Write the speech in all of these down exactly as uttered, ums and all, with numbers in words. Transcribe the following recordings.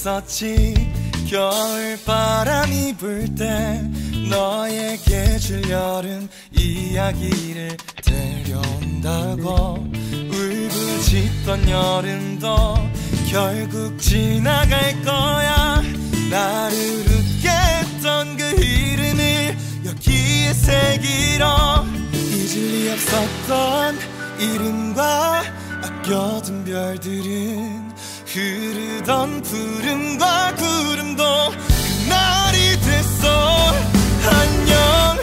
있었지. 겨울 바람이 불 때 너에게 줄 여름 이야기를 데려온다고. 울부짖던 여름도 결국 지나갈 거야. 나를 웃게 했던 그 이름을 여기에 새기러. 잊을 리 없었던 이름과 아껴둔 별들은 흐르던 푸름과 구름도 그날이 됐어. 안녕.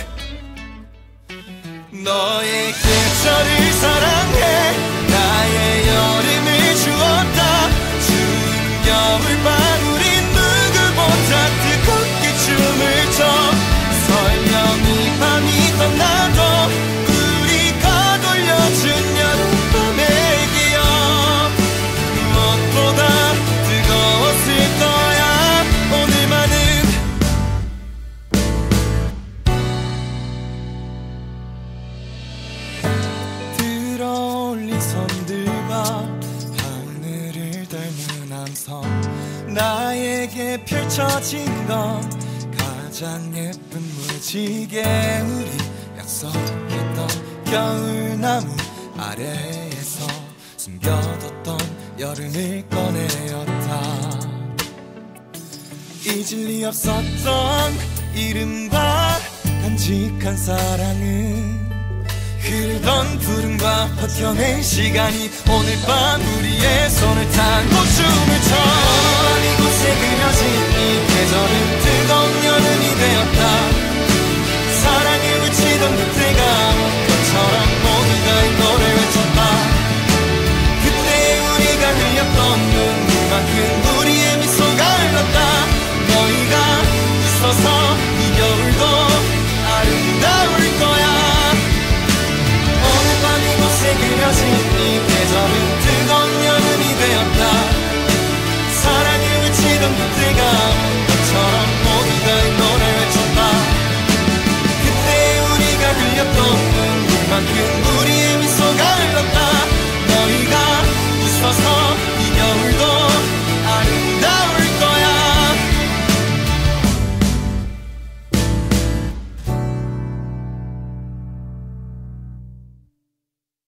너의 계절을 사랑해. 나의 여름을 주었다. 추운 겨울밤 우린 누구보다 뜨겁게 춤을 춰. 설령 이 밤이 떠나도 우리가 돌려준 여름밤의 기억 무엇보다 뜨거웠을 거야. 오늘만은. 들어올린 손들과 하늘을 닮은 함성. 나에게 펼쳐진 건 가장 예쁜 무지개. 우리 약속했던 겨울나무 아래에서 숨겨뒀던 여름을 꺼내었다. 잊을 리 없었던 이름과 간직한 사랑은 흐르던 푸른과 버텨낸 시간이 오늘 밤 우리의 손을 타고 춤을 춰. 이곳에 그려진